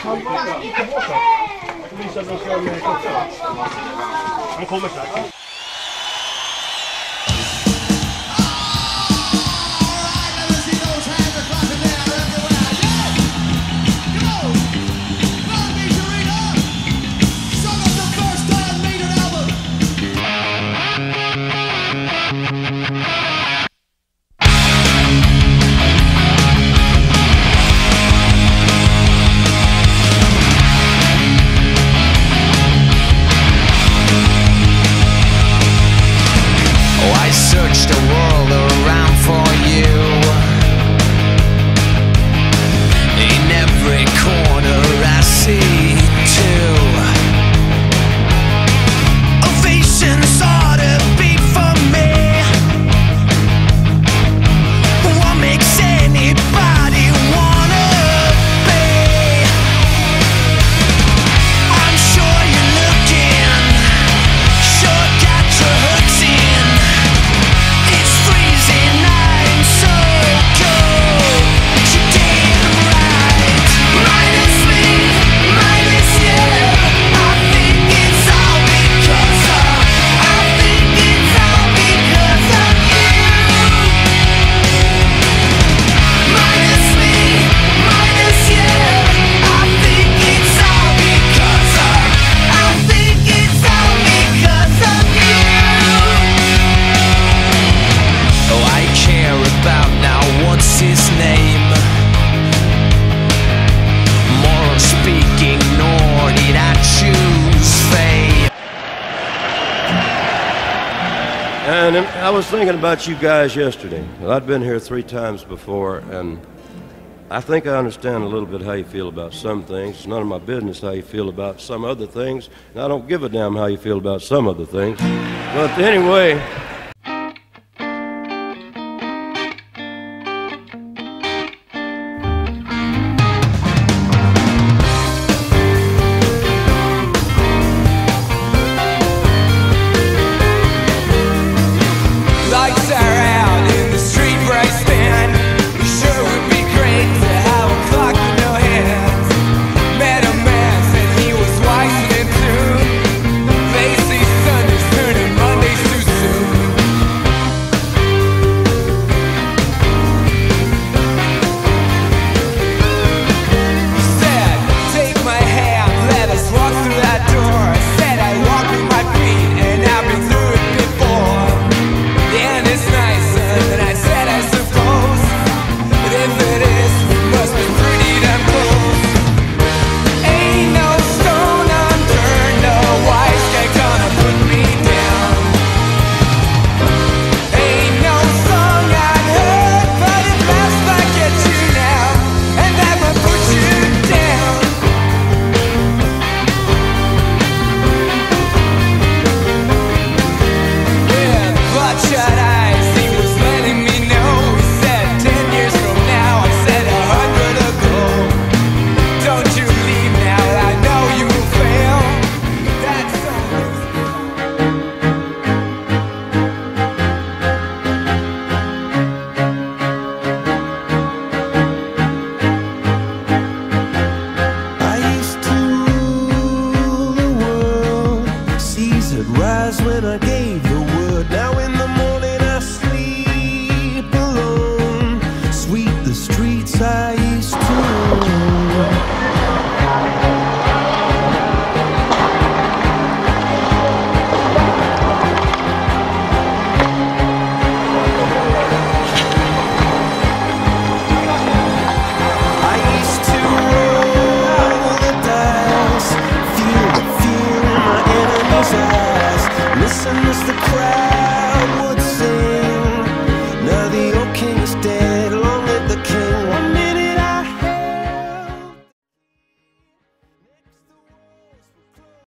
Han kommer strax. And I was thinking about you guys yesterday. I'd been here 3 times before, and I think I understand a little bit how you feel about some things. It's none of my business how you feel about some other things, and I don't give a damn how you feel about some other things. But anyway,